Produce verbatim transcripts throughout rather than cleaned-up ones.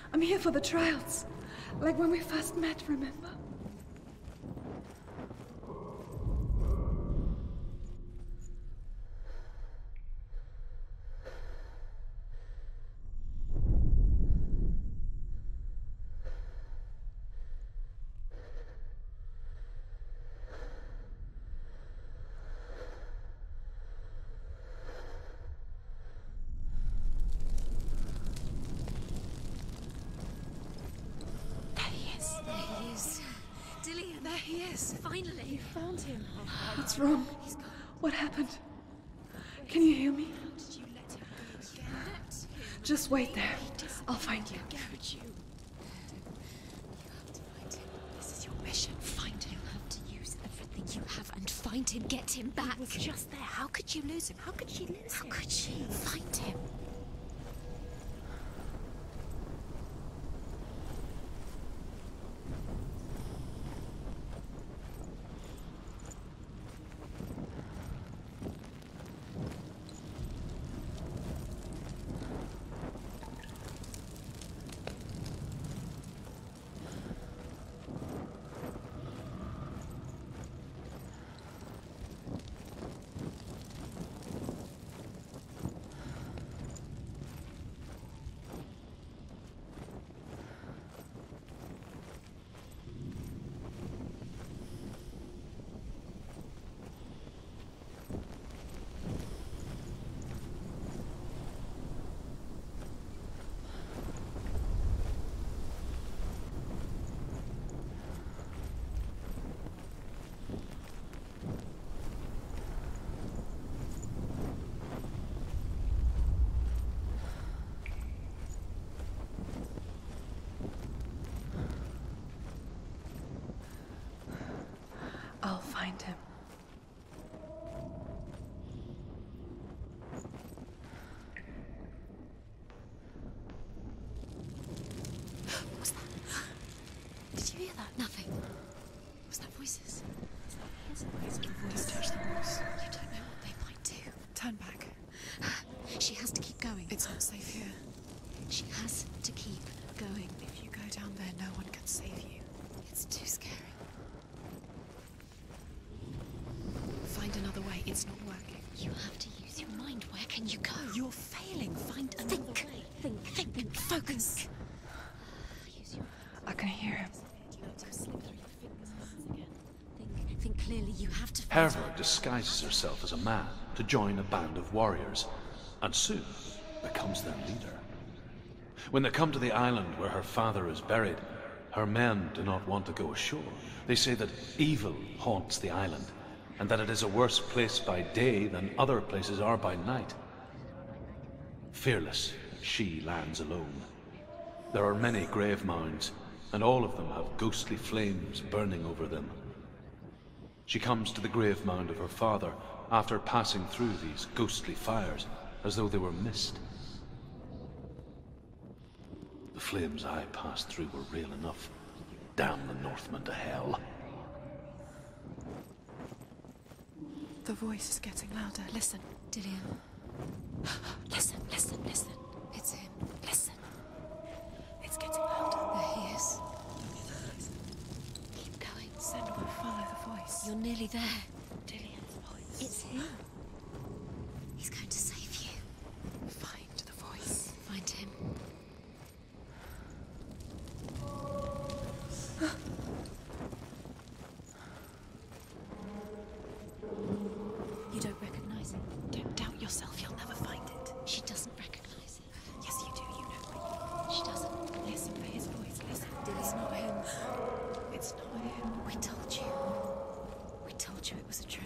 I'm here for the trials. Like when we first met, remember? Finally! You found him. What's wrong? He's gone. What happened? Can you hear me? How did you let him go again? Let him. Just wait there. I'll find you. Could you? You have to find him. This is your mission. Find him. You have to use everything you have and find him. Get him back. He was just there. How could you lose him? How could she lose How him? How could she? Find him. I'll find him. What was that? Did you hear that? Nothing. Was that voices? Is that his voice? Don't touch the walls. You don't know what they might do. Turn back. She has to keep going. It's not safe here. She has to keep going. If you go down there, no one can save you. It's too scary. Find another way. It's not working. You have to use your mind. Where can you go? You're failing. Find another Think. way. Think. Think. Think. Focus. Use your I can hear him. You have to slip through your fingers again. Think. Think clearly. You have to. Hervor disguises herself as a man to join a band of warriors, and soon becomes their leader. When they come to the island where her father is buried, her men do not want to go ashore. They say that evil haunts the island, and that it is a worse place by day than other places are by night. Fearless, she lands alone. There are many grave mounds, and all of them have ghostly flames burning over them. She comes to the grave mound of her father after passing through these ghostly fires, as though they were mist. The flames I passed through were real enough. Damn the Northmen to hell. The voice is getting louder. Listen. Dillian. Listen, listen, listen. It's him. Listen. It's getting louder. There he is. Keep going. Sen will follow the voice. You're nearly there. Dillian's voice. It's him. He's going to save you. Find the voice. Find him. You don't recognize it. Don't doubt yourself. You'll never find it. She doesn't recognize it. Yes, you do. You know. She doesn't. Listen for his voice. Listen. It's not him. It's not him. We told you. We told you it was a trick.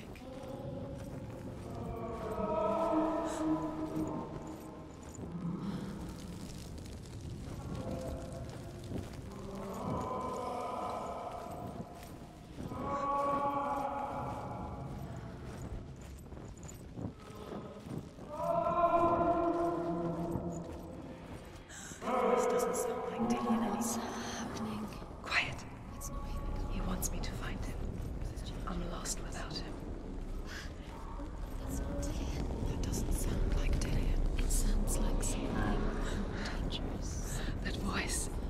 This doesn't sound like Dillian anymore. What's happening? Quiet. It's not him. He wants me to find him. I'm lost without him. That's not Dillian. That doesn't sound like Dillian. It sounds like something more dangerous. That voice.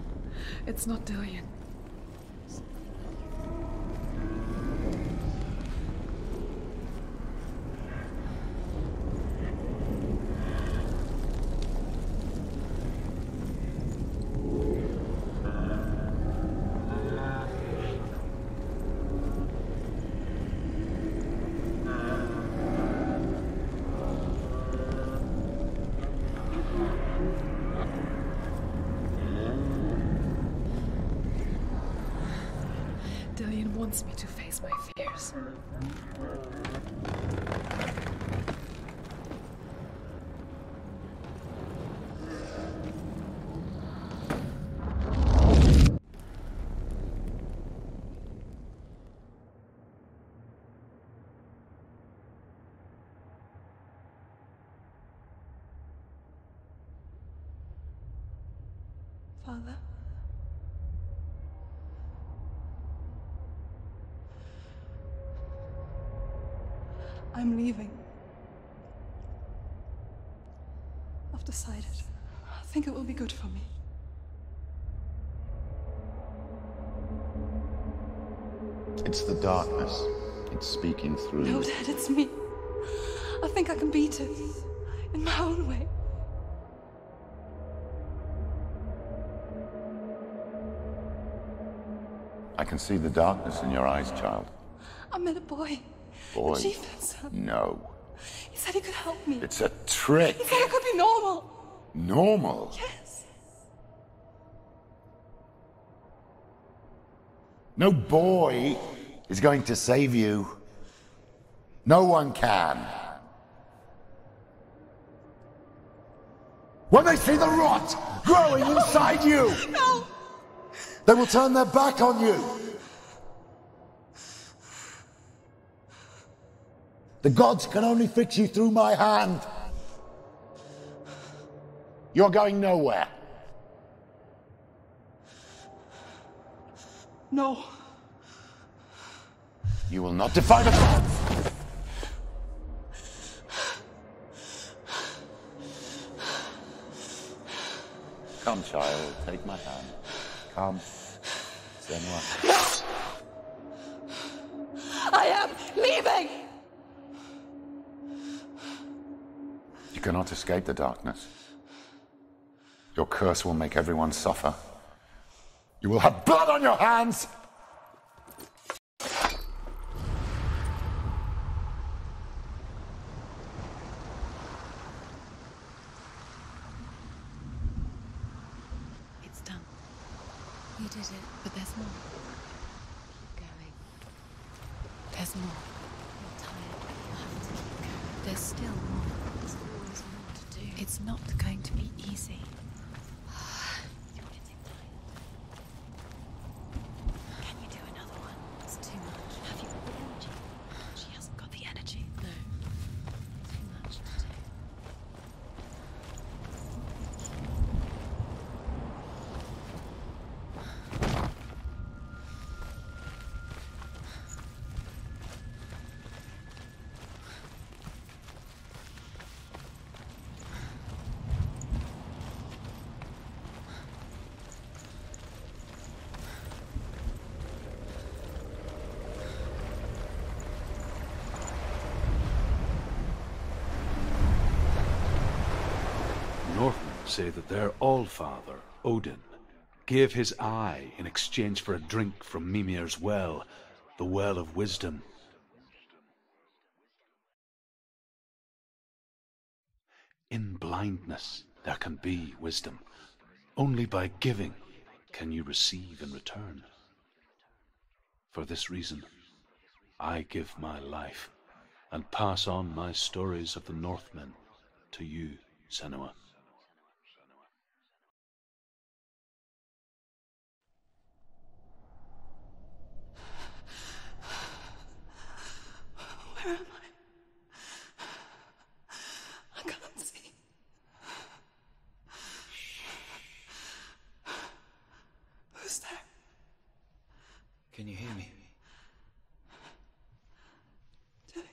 It's not Dillion. Dillion wants me to face my fears. Father? I'm leaving. I've decided. I think it will be good for me. It's the darkness. It's speaking through No, you. Dad, it's me. I think I can beat it. In my own way. I can see the darkness in your eyes, child. I met a boy. Boy. The chieftain's son. No. He said he could help me. It's a trick. He said I could be normal. Normal. Yes. No boy is going to save you. No one can. When they see the rot growing inside you, No! they will turn their back on you. The gods can only fix you through my hand. You're going nowhere. No. You will not defy the gods. Come, child, take my hand. Come. Senua. No! I am leaving! You cannot escape the darkness. Your curse will make everyone suffer. You will have blood on your hands! It's done. You did it, but there's more. Keep going. There's more. You're tired, but you have to keep going. There's still more. There's always more to do. It's not going to be easy. You're getting tired. Can you do another one? It's too much. Have you got the energy? She hasn't got the energy. No. Too much to do. Northmen say that their Allfather, Odin, gave his eye in exchange for a drink from Mimir's well, the Well of Wisdom. In blindness there can be wisdom. Only by giving can you receive in return. For this reason, I give my life and pass on my stories of the Northmen to you, Senua. Where am I? I can't see. Who's there? Can you hear me? Dillion?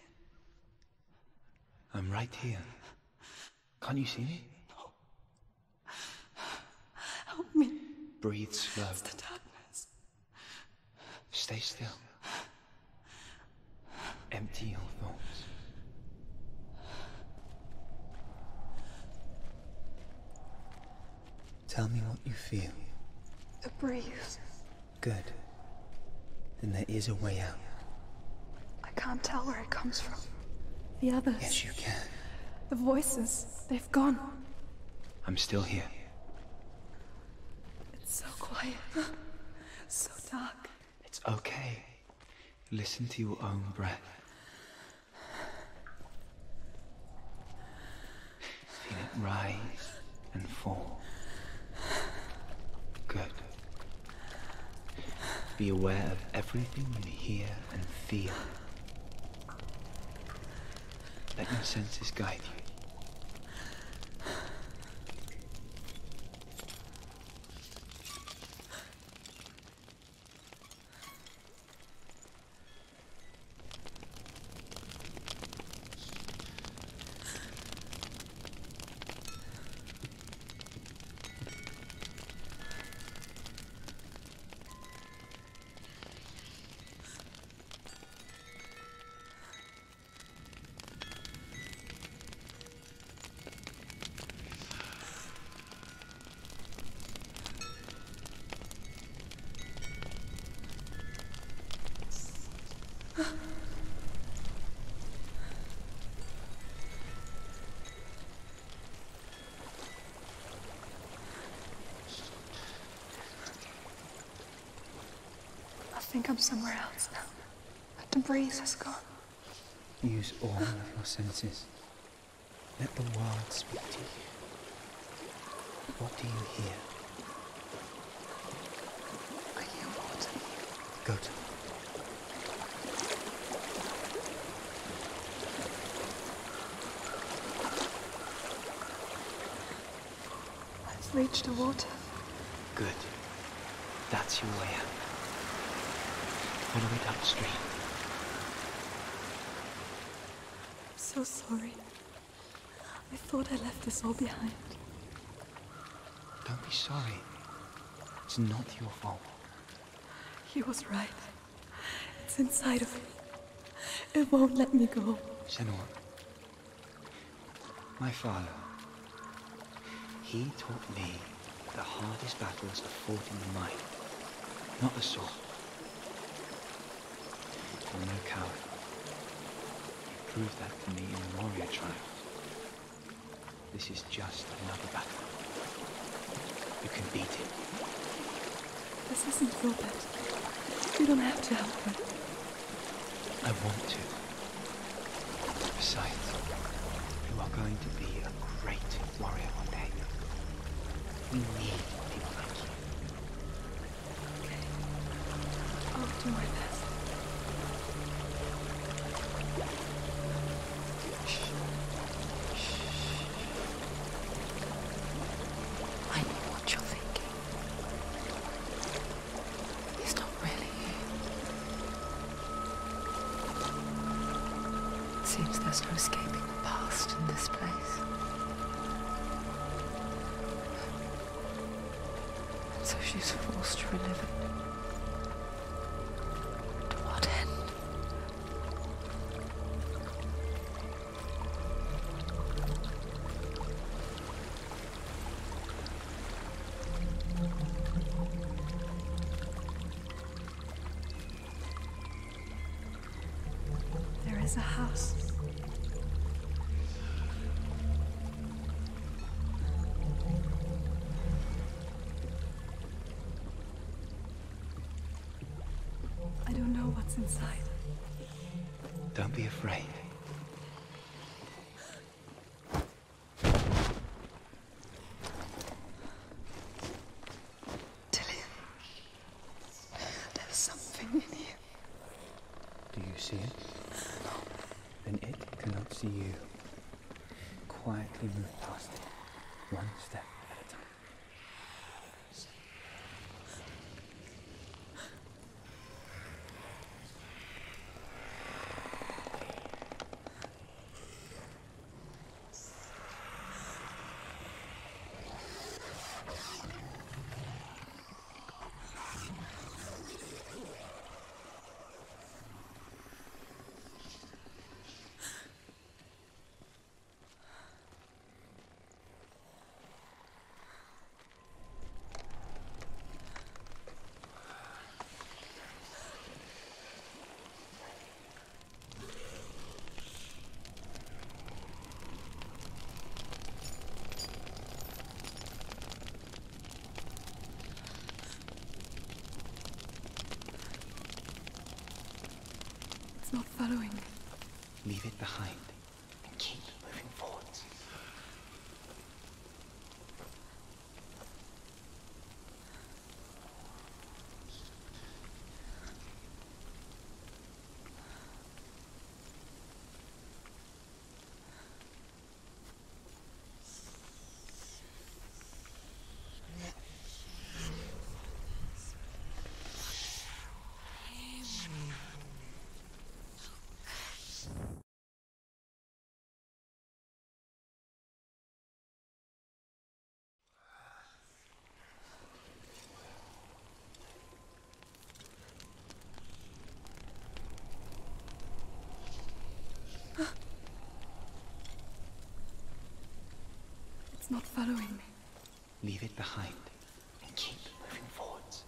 I'm right here. Can't you see me? Help me. Breathe slow. It's the darkness. Stay still. Empty your thoughts. Tell me what you feel. The breeze. Good. Then there is a way out. I can't tell where it comes from. The others. Yes, you can. The voices. They've gone. I'm still here. It's so quiet. So dark. It's okay. Listen to your own breath. Feel it rise and fall. Good. Be aware of everything you hear and feel. Let your senses guide you. I think I'm somewhere else now. The breeze has gone. Use all of your senses. Let the world speak to you. What do you hear? I hear water. Go to it. I've reached the water. Good. That's your way out. Follow it upstream. I'm so sorry. I thought I left this all behind. Don't be sorry. It's not your fault. He was right. It's inside of me. It won't let me go. Senua, my father, he taught me the hardest battles are fought in the mind, not the sword. You're no coward. You proved that to me in the warrior trial. This is just another battle. You can beat it. This isn't your bet. You don't have to help me. I want to. Besides, you are going to be a great warrior one day. We need people like you. Okay. I'll do my best. I know what you're thinking. He's not really here. Seems there's no escaping the past in this place. And so she's forced to relive it. To what end? There is a house. I don't know what's inside. Don't be afraid. Dillion, there's something in here. Do you see it? Then it cannot see you. Quietly move past it, one step at a time. It's not following me. Leave it behind and keep moving forwards. It's not following me. Leave it behind and keep moving forwards.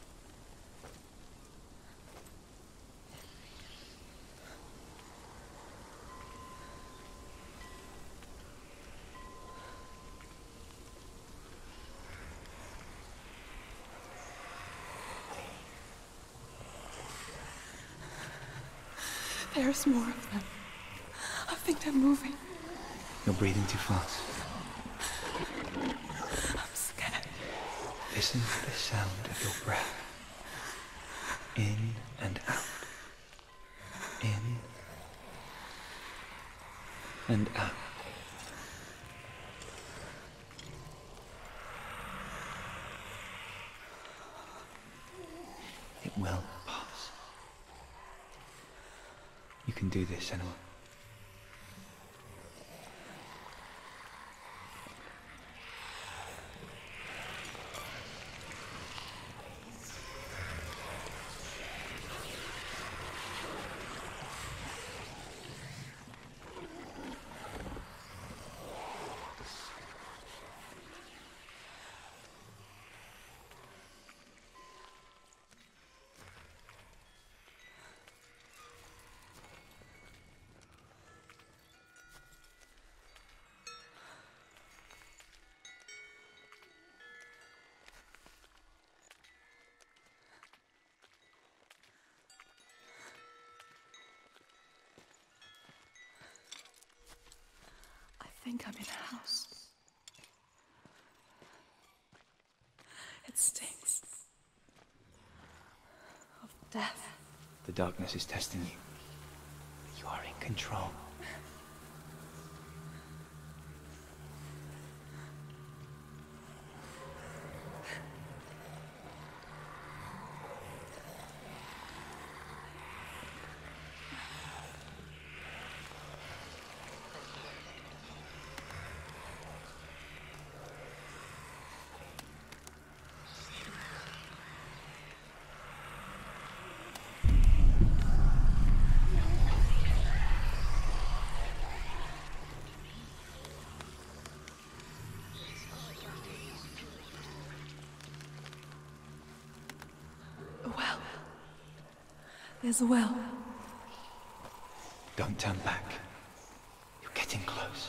There's more of them. I think they're moving. You're breathing too fast. I'm scared. Listen to the sound of your breath. In and out. In and out. It will pass. You can do this, Senua. I think I'm in a house. It stinks of death. The darkness is testing you. You are in control. A well. There's a well. Don't turn back. You're getting close.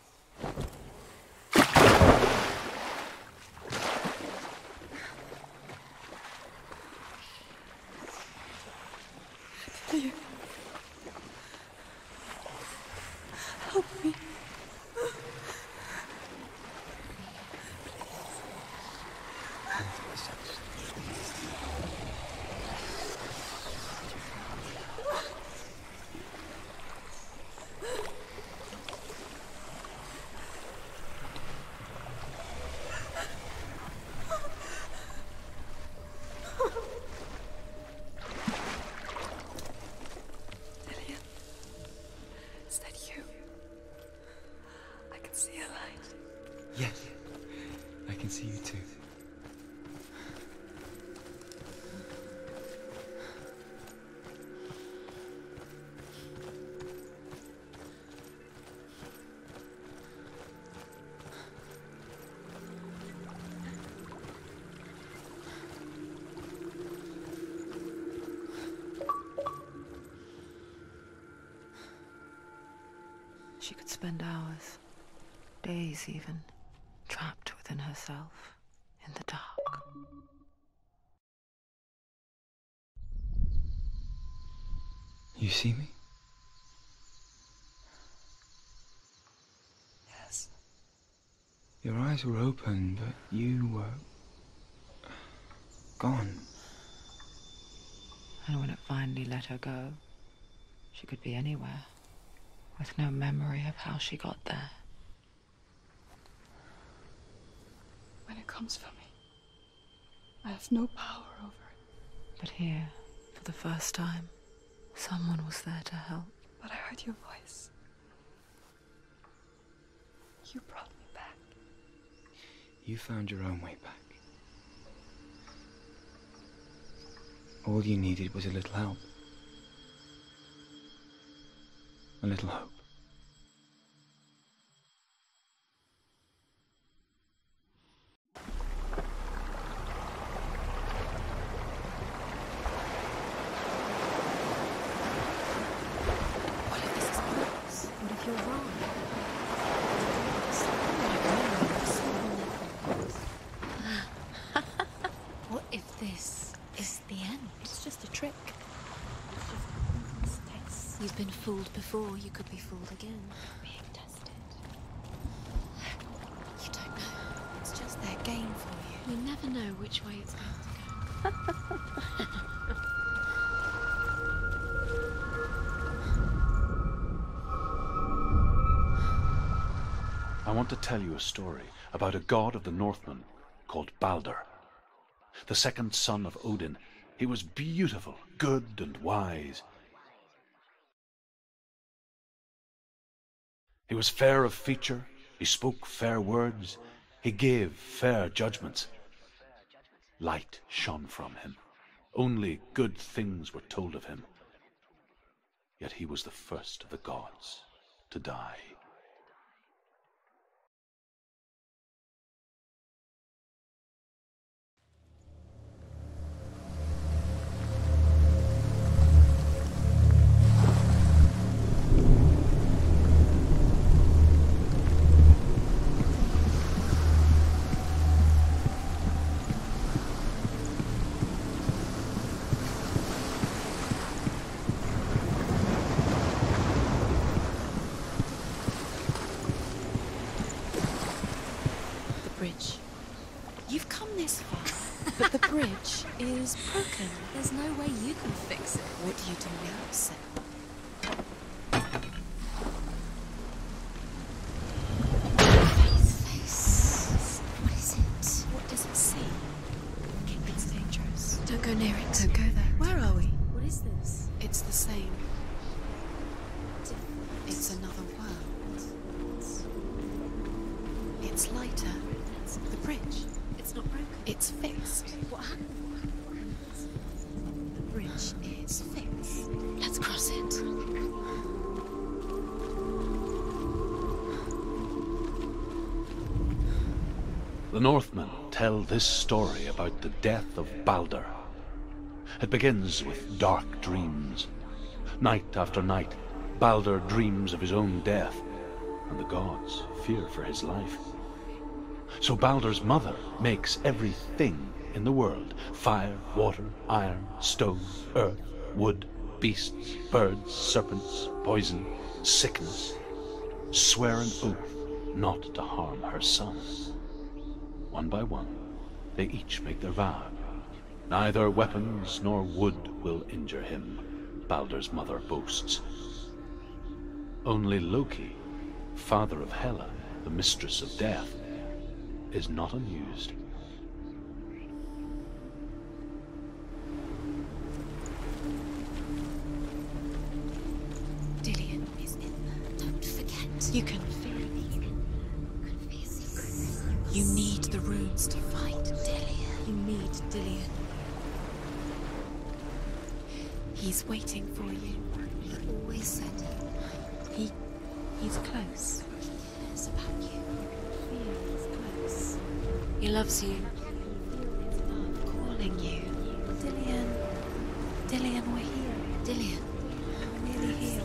Here. Help me. Lillian, is that you? I can see a light. Yes, I can see you too. She could spend hours, days even, trapped within herself, in the dark. You see me? Yes. Your eyes were open, but you were gone. And when it finally let her go, she could be anywhere, with no memory of how she got there. When it comes for me, I have no power over it. But here, for the first time, someone was there to help. But I heard your voice. You brought me back. You found your own way back. All you needed was a little help. A little hope. What if this is bogus? What if you're wrong? What if this is the end? It's just a trick. It's just mistakes. You've been fooled before. You could be fooled again. Being tested. You don't know. It's just their game for you. You never know which way it's going to go. I want to tell you a story about a god of the Northmen called Balder. The second son of Odin. He was beautiful, good, and wise. He was fair of feature, he spoke fair words, he gave fair judgments. Light shone from him. Only good things were told of him. Yet he was the first of the gods to die. You've come this far, but the bridge is broken. There's no way you can fix it. What do you do now, Sam? Face, face. What is it? What does it see? It's dangerous. Don't go near it. Don't go there. Where are we? What is this? It's the same. It's another world. It's lighter. The bridge. It's not broken. It's fixed. What happened? The bridge is fixed. Let's cross it. The Northmen tell this story about the death of Balder. It begins with dark dreams. Night after night, Balder dreams of his own death, and the gods fear for his life. So Balder's mother makes everything in the world, fire, water, iron, stone, earth, wood, beasts, birds, serpents, poison, sickness, swear an oath not to harm her son. One by one, they each make their vow. Neither weapons nor wood will injure him, Balder's mother boasts. Only Loki, father of Hela, the mistress of death, is not amused. Dillion is in there. Don't forget. You can feel it. Could be a secret. You need the runes to fight Dillion. You need Dillion. He's waiting for you. He always said he. He's close. He cares about you. He loves you. His love calling you. Dillion. Dillion, we're here. Dillion. We're nearly here.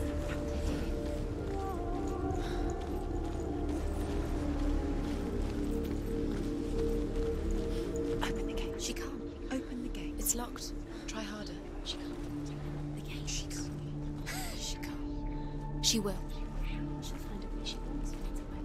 Open the gate. She can't. Open the gate. It's locked. Try harder. She can't. The gate. She can't. She will. She'll find a way. She always finds a way.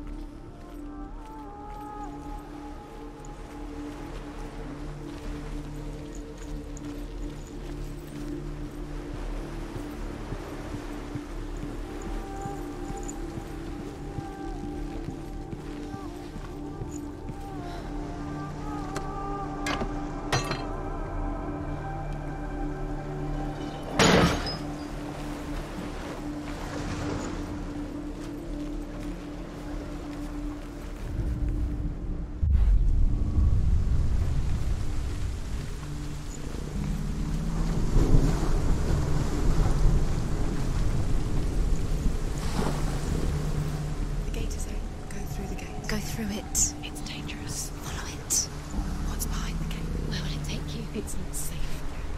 Go through it. It's dangerous. Follow it. What's behind the gate? Where will it take you? It's not safe.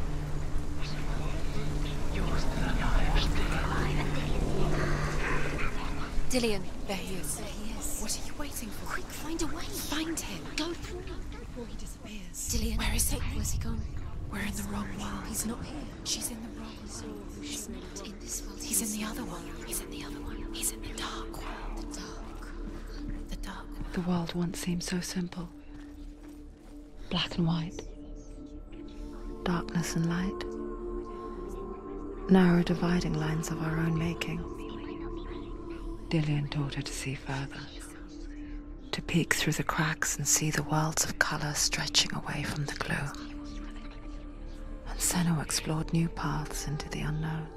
Dillion. There he is. There he is. What are you waiting for? Quick, find a way. Find him. Go through. Before he disappears. Dillion. Where is he? Where's he gone? We're in the wrong world. He's not here. She's in the wrong world. He's not in this world. He's in the other one. He's in the other one. He's in the dark world. The dark. The dark world. The world once seemed so simple. Black and white. Darkness and light. Narrow dividing lines of our own making. Dillion taught her to see further. To peek through the cracks and see the worlds of colour stretching away from the gloom. And Senua explored new paths into the unknown.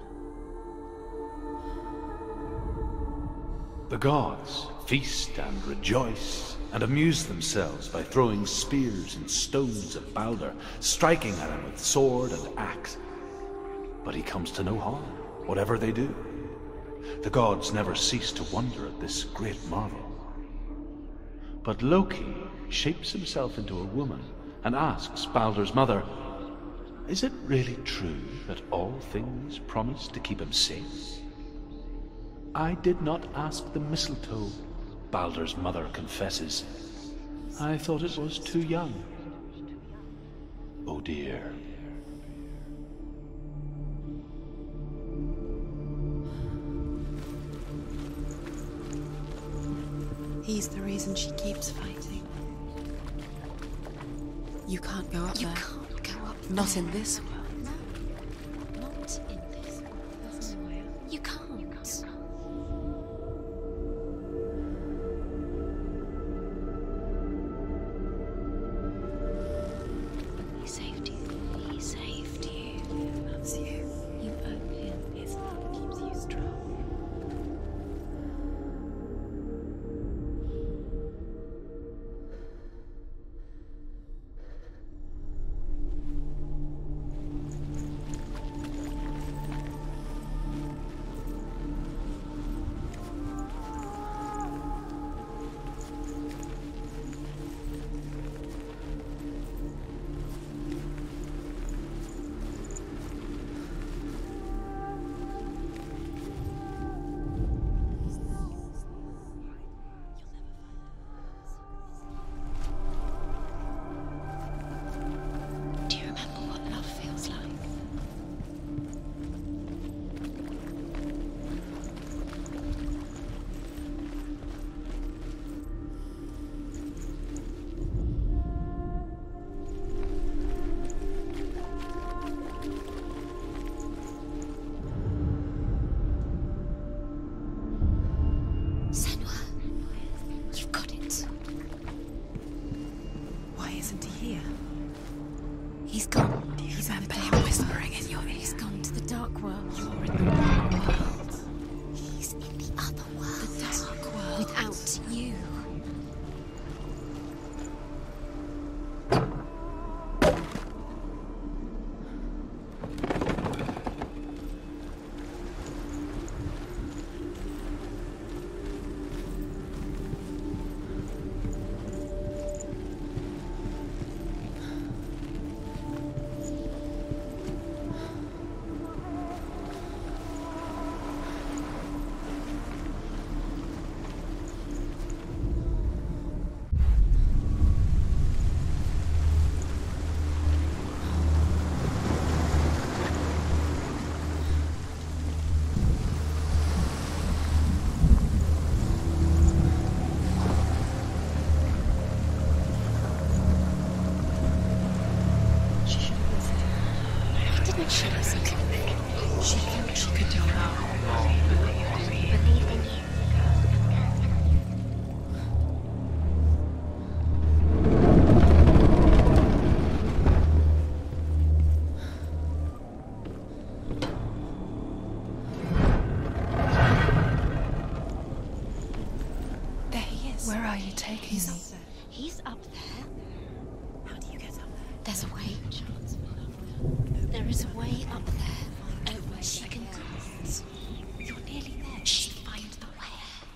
The gods feast and rejoice and amuse themselves by throwing spears and stones at Baldur, striking at him with sword and axe. But he comes to no harm, whatever they do. The gods never cease to wonder at this great marvel. But Loki shapes himself into a woman and asks Baldur's mother, "Is it really true that all things promise to keep him safe?" "I did not ask the mistletoe," Baldur's mother confesses. "I thought it was too young." Oh dear. He's the reason she keeps fighting. You can't go up You there. can't go up Not there. in this world. No. Not in this world. There's no way out. You can't. He saved you. He saved you. He loves you. You owe him. His love keeps you strong. Do you remember what love feels like? Senua, you've got it. Why isn't he here? He's gone. Do you He's remember in the him dark whispering world. in your ear? He's gone to the dark world. You're in the wrong world. He's in the other world. The dark world. Without you. did she listen to? She thought she could do it. Believed in you. There he is. Where are you taking He's me? up there. He's up there. How do you get up there? There's a way. There is a way up there. Oh, she can do it. You're nearly there. She'll find the way.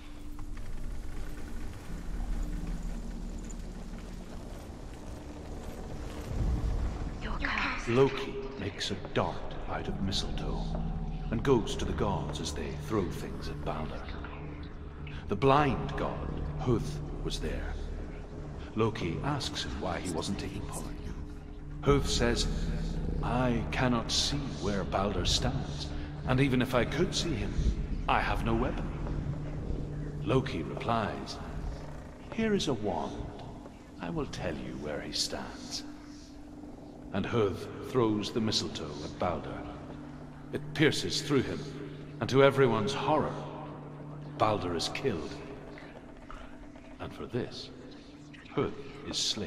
Your curse. Loki makes a dart out of mistletoe and goes to the gods as they throw things at Balder. The blind god, Huth, was there. Loki asks him why he wasn't taking part. Huth says, I cannot see where Balder stands, and even if I could see him, I have no weapon. Loki replies, here is a wand. I will tell you where he stands. And Huth throws the mistletoe at Balder. It pierces through him, and to everyone's horror, Balder is killed. And for this, Huth is slain.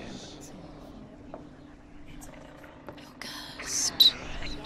Cursed.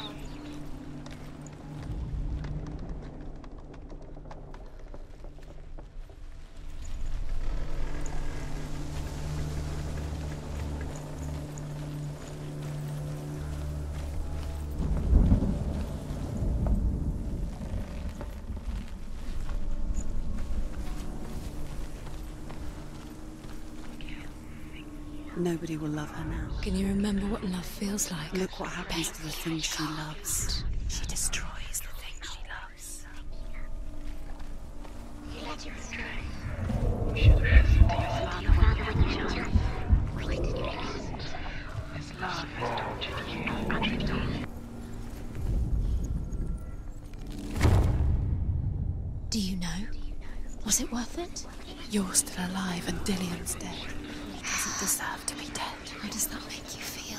Nobody will love her now. Can you remember what love feels like? Look what happens to the things she loves. She destroys the things she loves. You let you astray. You should have listened to your father when you were young. Why did you listen? His love has tortured you. Do you know? Was it worth it? You're still alive and Dillian's dead. He doesn't deserve to be dead. How does that make you feel?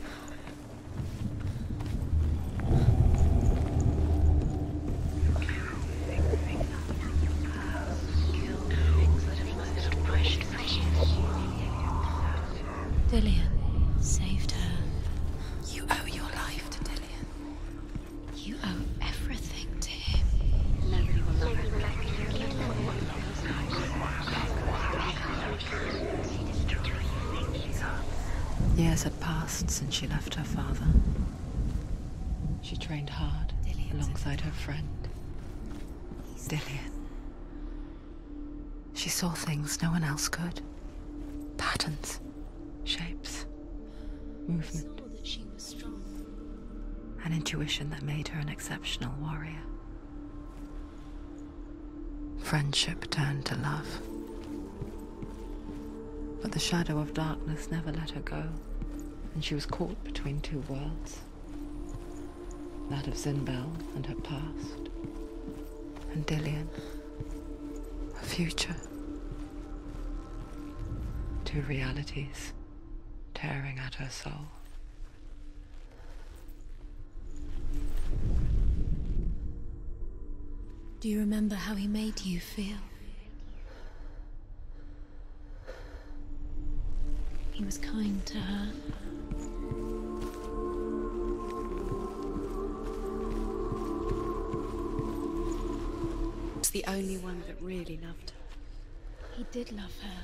Dillian saved her. You owe your life to Dillian. You owe everything to him. Nobody will love her. Years had passed since she left her father. She trained hard alongside her friend, Dillian. She saw things no one else could. Patterns, shapes, movement. Saw that she was strong. An intuition that made her an exceptional warrior. Friendship turned to love. But the shadow of darkness never let her go, and she was caught between two worlds. That of Zinbel and her past, and Dillian, her future. Two realities tearing at her soul. Do you remember how he made you feel? He was kind to her. Was the only one that really loved her. He did love her.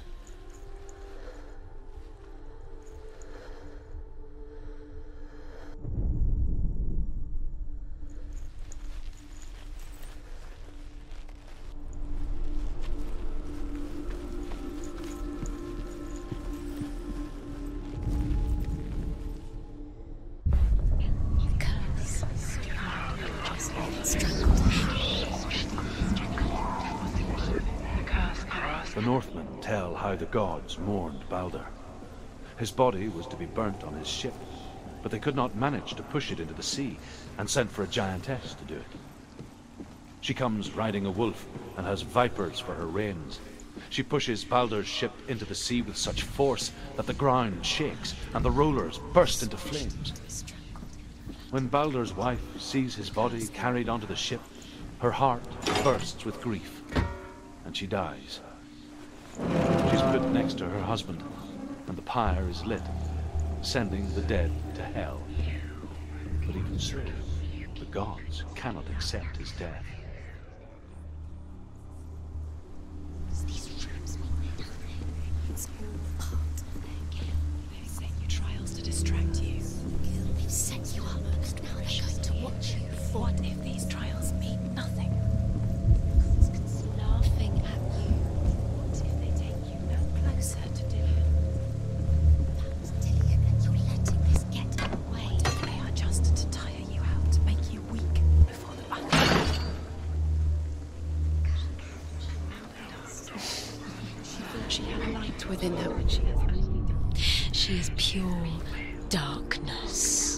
The Northmen tell how the gods mourned Balder. His body was to be burnt on his ship, but they could not manage to push it into the sea, and sent for a giantess to do it. She comes riding a wolf and has vipers for her reins. She pushes Balder's ship into the sea with such force that the ground shakes and the rollers burst into flames. When Baldur's wife sees his body carried onto the ship, her heart bursts with grief, and she dies. She's put next to her husband, and the pyre is lit, sending the dead to hell. But even so, the gods cannot accept his death. These rooms mean nothing. It's all part of their guild. They've set you trials to distract you. They've set you up, and now they're going to watch you. What if these trials mean nothing? Laughing at you. What if they take you no closer to Dillion? That's Dillion, and you're letting this get away. What if they are just to tire you out, to make you weak before the battle? She thought she had light within her, but she has only darkness. She is pure darkness.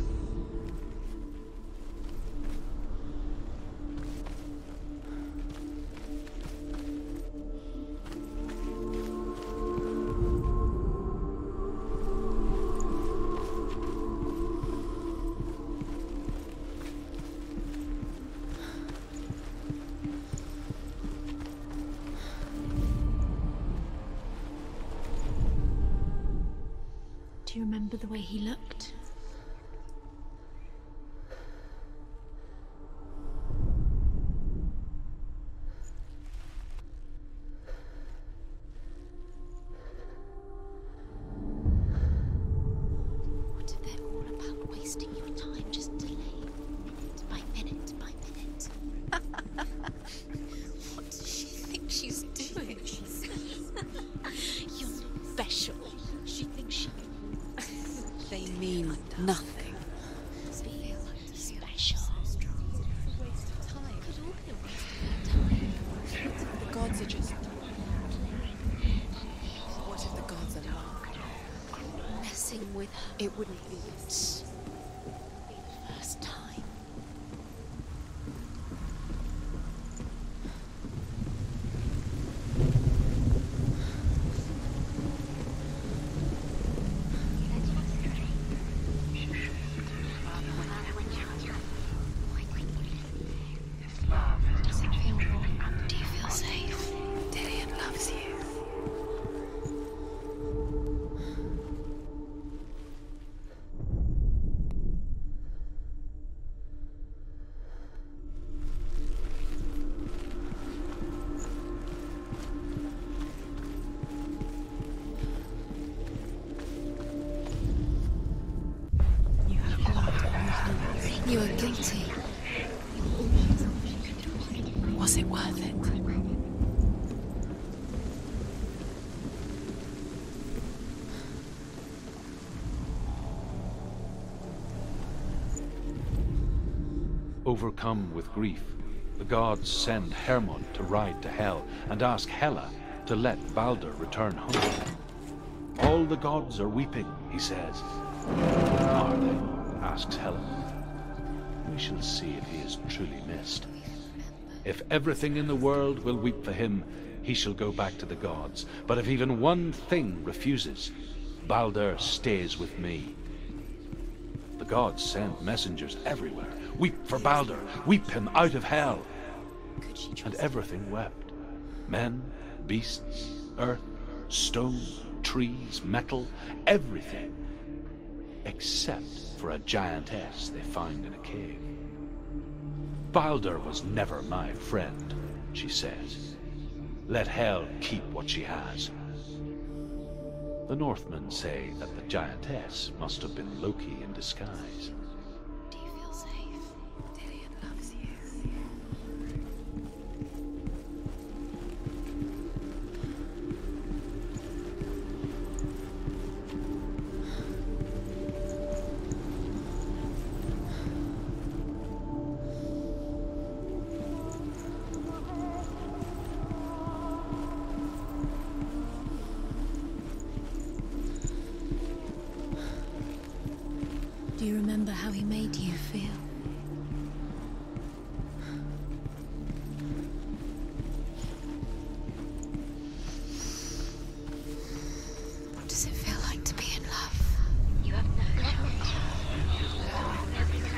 Do you remember the way he looked? What if they're all about wasting your time, just delaying minute by minute by minute? What does she think she's doing? You're special. She thinks she They mean nothing. Does it feel like special? It's a waste of time. Could all be a waste of time. The gods are just... What if the gods are loved? Messing with her. It wouldn't be It's be the first time. Does it feel wrong? Do you feel safe? Dillion loves you. You have blood. You are guilty. Was it worth it? Overcome with grief, the gods send Hermod to ride to Hell and ask Hela to let Baldur return home. All the gods are weeping, he says. Are they? Asks Hela. We shall see if he is truly missed. If everything in the world will weep for him, he shall go back to the gods. But if even one thing refuses, Baldur stays with me. The gods send messengers everywhere. Weep for Baldur, weep him out of hell. And everything wept. Men, beasts, earth, stone, trees, metal, everything. Except for a giantess they find in a cave. Baldur was never my friend, she says. Let Hel keep what she has. The Northmen say that the giantess must have been Loki in disguise. Do you feel safe? Dillion loves you. Do you remember how he made you feel? What does it feel like to be in love? You have no choice.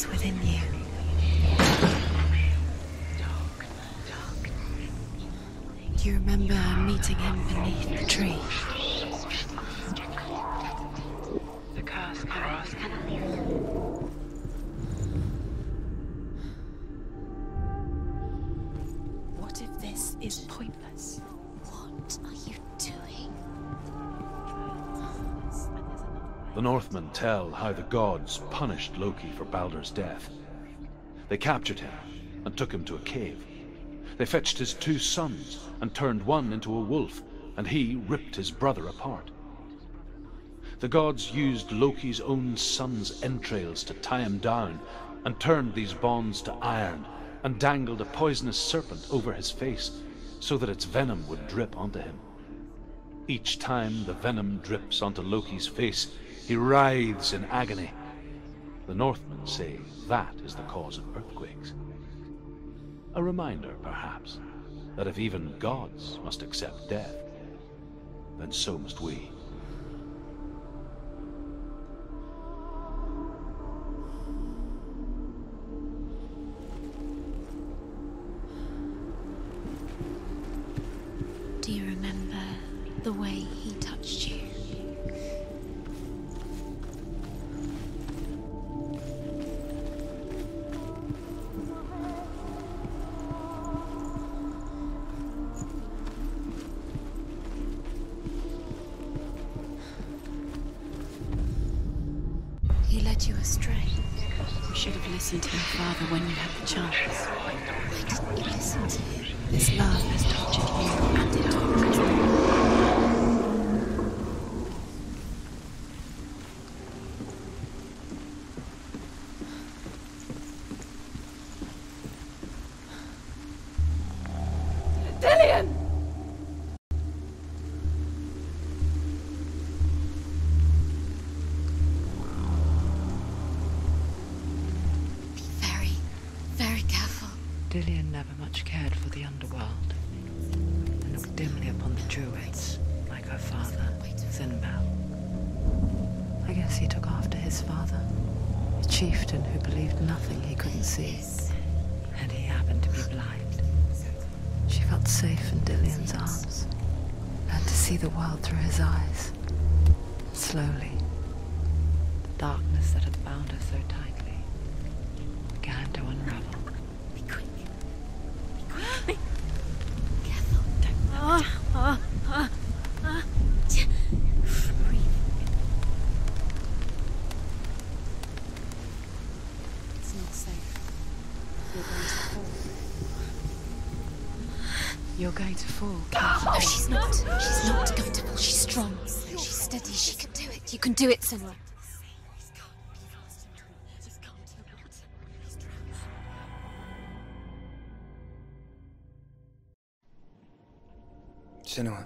is within you. Do you remember meeting him beneath the tree? The curse cannot leave. What if this is pointless? What are you doing? The Northmen tell how the gods punished Loki for Baldur's death. They captured him and took him to a cave. They fetched his two sons and turned one into a wolf, and he ripped his brother apart. The gods used Loki's own son's entrails to tie him down, and turned these bonds to iron, and dangled a poisonous serpent over his face, so that its venom would drip onto him. Each time the venom drips onto Loki's face, he writhes in agony. The Northmen say that is the cause of earthquakes. A reminder, perhaps, that if even gods must accept death, then so must we. Do you remember the way he touched you? He led you astray. You should have listened to your father when you had the chance. Why didn't you listen to him? This love has tortured you, and it harms Dillion! Be very, very careful. Dillion never much cared for the underworld, and looked dimly upon the druids, like her father, Sinbad. I guess he took after his father, a chieftain who believed nothing he couldn't see, and he happened to be blind. She felt safe in Dillion's arms, learned to see the world through his eyes. Slowly, the darkness that had bound her so tightly began to unravel. Be quick. Be quick. Be careful. Don't knock down. Uh, uh, uh. Breathe. It's not safe. You're going to fall. You're going to fall. No, she's not. She's not going to fall. She's strong. She's steady. She can do it. You can do it, Senua. Senua,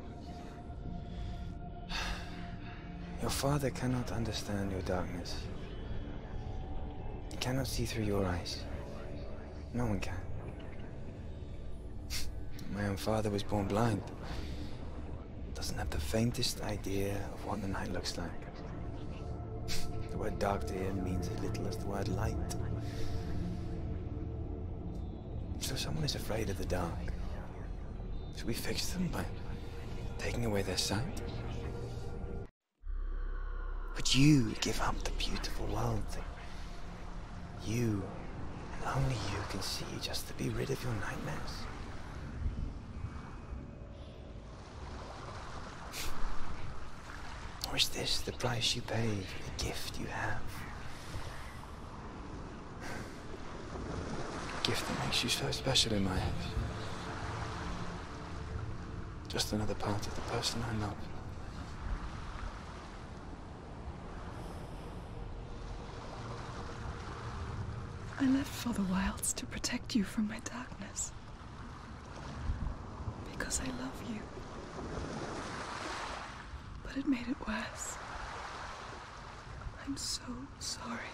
your father cannot understand your darkness. He cannot see through your eyes. No one can. My own father was born blind. Doesn't have the faintest idea of what the night looks like. The word dark to him means as little as the word light. So someone is afraid of the dark. Should we fix them by taking away their sight? Would you give up the beautiful world that you, and only you, can see just to be rid of your nightmares? Or is this the price you pay for the gift you have? A gift that makes you so special in my eyes. Just another part of the person I love. I left for the wilds to protect you from my darkness. Because I love you. But it made it worse. I'm so sorry.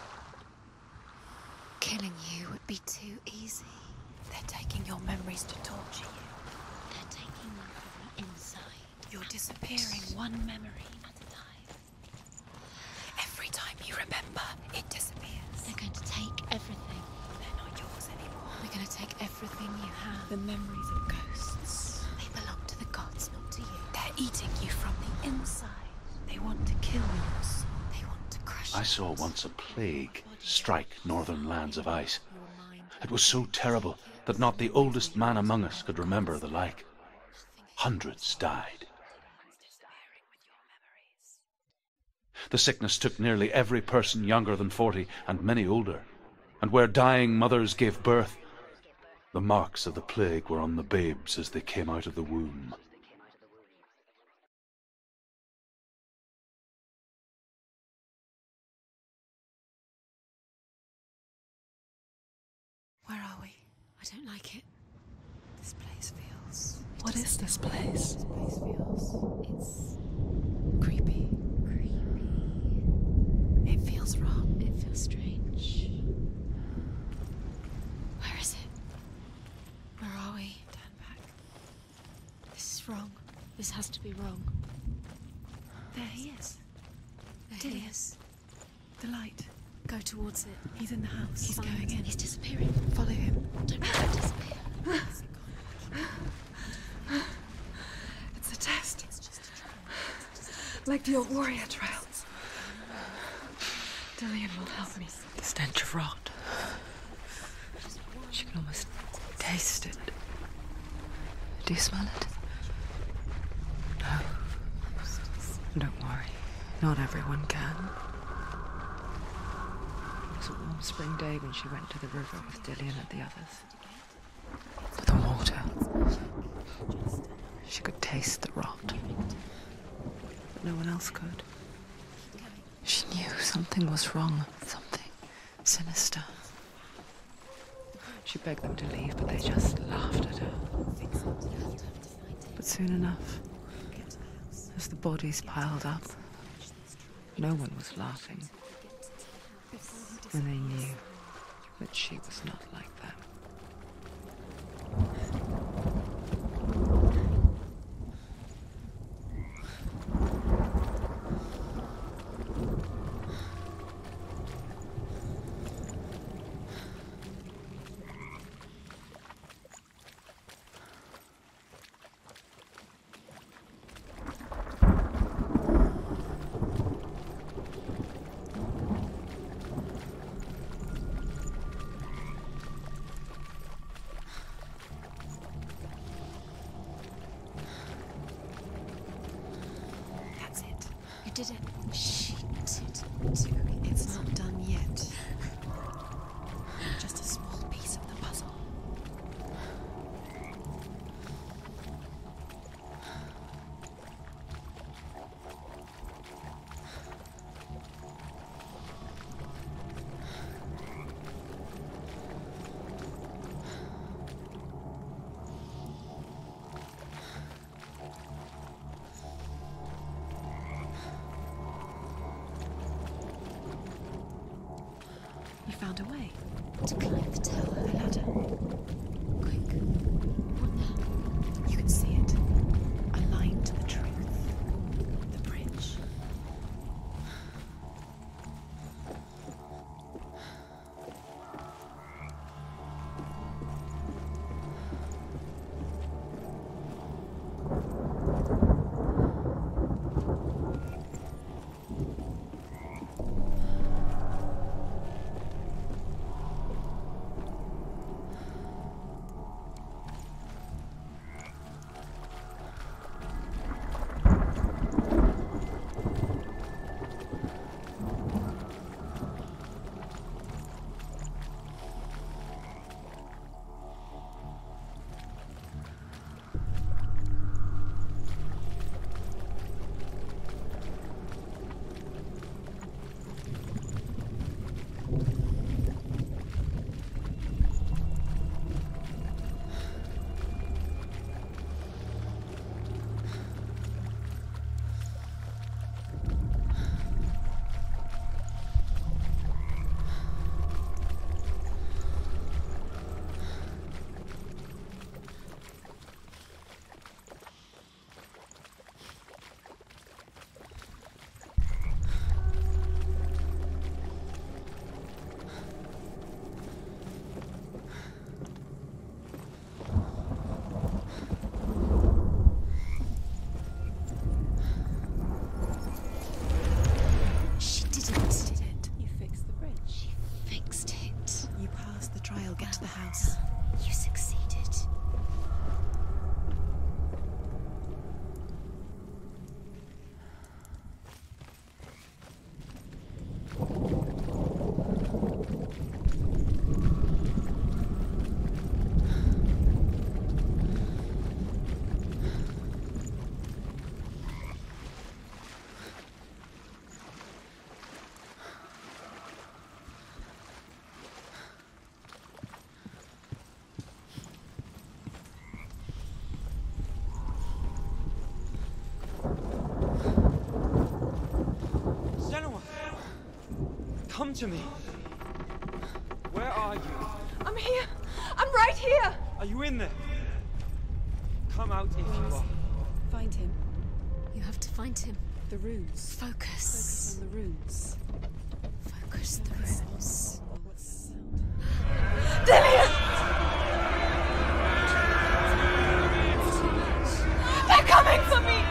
Killing you would be too easy. They're taking your memories to torture you. They're taking them from the inside. You're disappearing one memory at a time. Every time you remember, it disappears. They're going to Gnomes. They want to crush I saw once a plague strike northern lands of ice. It was so terrible that not the oldest man among us could remember the like. Hundreds died. The sickness took nearly every person younger than forty, and many older. And where dying mothers gave birth, the marks of the plague were on the babes as they came out of the womb. Where are we? I don't like it. This place feels... What is this place? This place feels... It's... creepy. Creepy. It feels wrong. It feels strange. Where is it? Where are we? Turn back. This is wrong. This has to be wrong. There he is. There he is. The light. Go towards it. He's in the house. He's Find going it. in. He's disappearing. Follow him. Don't let him disappear. It's a test. Like the old warrior trials. Dillion will help me. The stench of rot. She can almost taste it. Do you smell it? No. Don't worry. Not everyone can. It was a warm spring day when she went to the river with Dillion and the others. For the water. She could taste the rot. But no one else could. She knew something was wrong. Something sinister. She begged them to leave, but they just laughed at her. But soon enough, as the bodies piled up, no one was laughing. And they knew that she was not like them. Did it? She did do it. It's not done yet. Just a small piece of the puzzle. You found a way to climb the tower. The ladder. Quick. What now? You can see it. A line to the truth. The bridge. Come to me. Where are you? I'm here. I'm right here. Are you in there? Come out if you are. Find him. You have to find him. The runes. Focus. Focus on the runes. Focus the runes. What's the sound? Dillion! They're coming for me!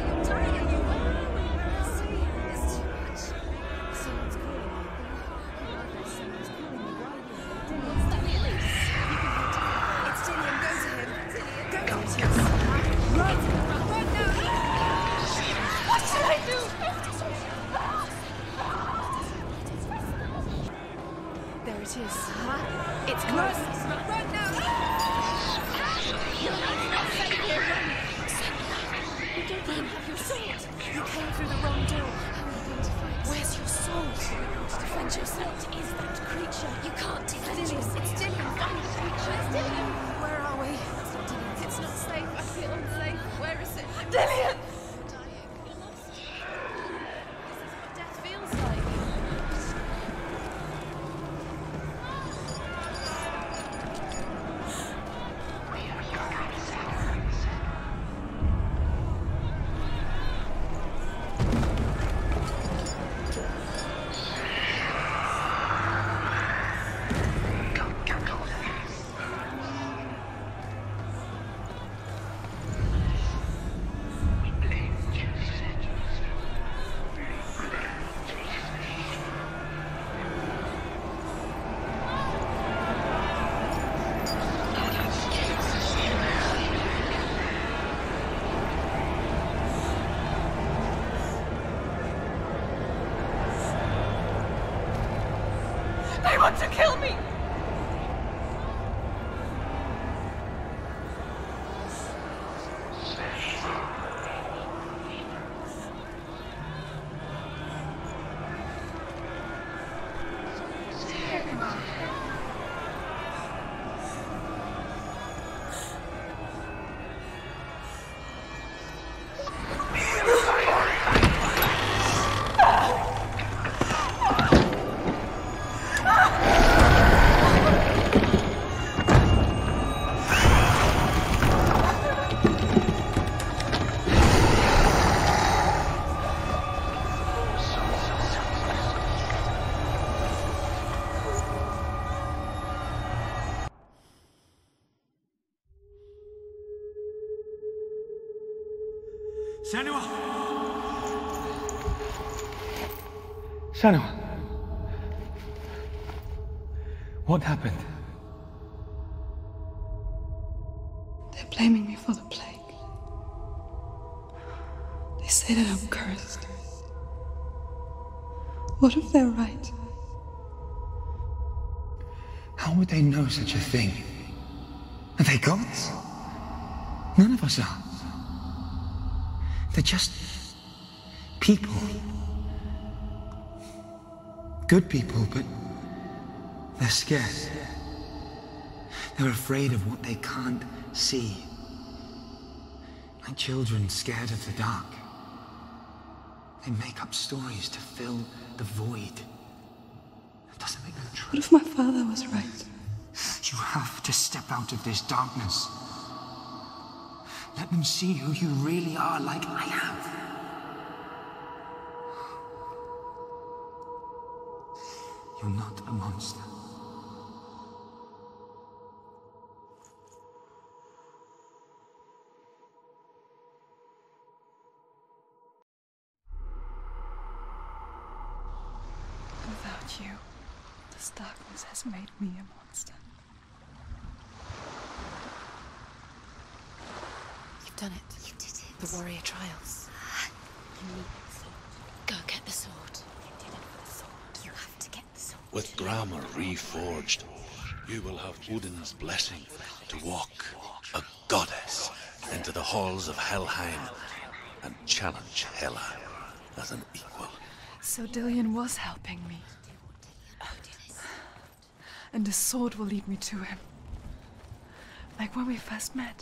There it is. It's close. Run now! You don't even have your sword. You came through the wrong door. How are you going to fight? Where's your sword? To defend yourself. What is that creature? You can't defend yourself. It's Dillion. Find the creature. It's Dillion. Where are we? It's not Dillion. It's not safe. I feel unsafe. Where is it? Dillion! Dying. You're lost. This is what death feels like. They want to kill me! Senua! Senua! What happened? They're blaming me for the plague. They say that I'm cursed. What if they're right? How would they know such a thing? Are they gods? None of us are. They're just people. Good people, but they're scared. They're afraid of what they can't see. Like children scared of the dark. They make up stories to fill the void. That doesn't make them true. What if my father was right? You have to step out of this darkness. Let them see who you really are, like I have. You're not a monster. Without you, this darkness has made me a monster. You've done it. You did it. The warrior trials. You need the sword. Go get the sword. You did it for the sword. You have to get the sword. With Grammar reforged, you will have Odin's blessing to walk, a goddess, into the halls of Helheim and challenge Hela as an equal. So Dillion was helping me. And the sword will lead me to him. Like when we first met.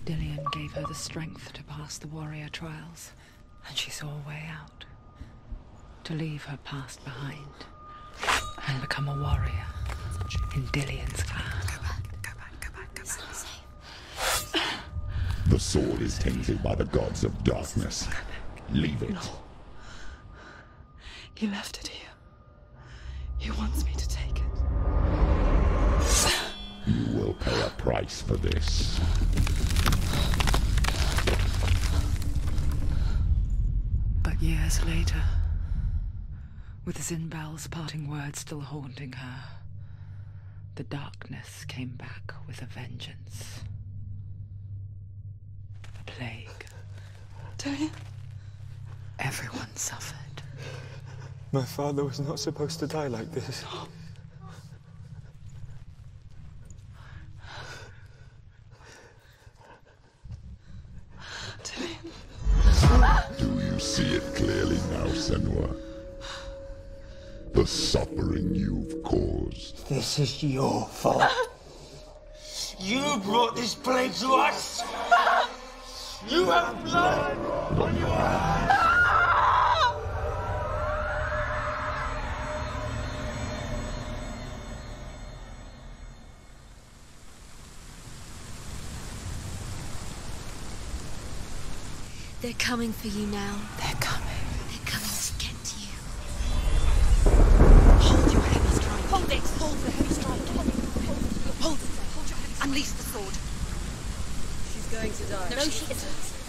Dillion gave her the strength to pass the warrior trials, and she saw a way out. To leave her past behind and become a warrior in Dillion's clan. Go back, go back, go back, go back. It's not safe. The sword is tainted by the gods of darkness. Leave it. No. He left it here. He wants me to take it. You will pay a price for this. But years later, with Zynbel's parting words still haunting her, the darkness came back with a vengeance. A plague. Dillion? Everyone suffered. My father was not supposed to die like this. No. Dillion. Do you see it clearly now, Senua? The suffering you've caused. This is your fault. You brought this plague to us! You have blood on your hands! They're coming for you now. They're coming. They're coming to get to you. Hold your heavy strike. Hold it! Hold the heavy strike. Hold it. Hold it. Hold your heavy strike. Unleash the sword. She's going to die. No, she isn't.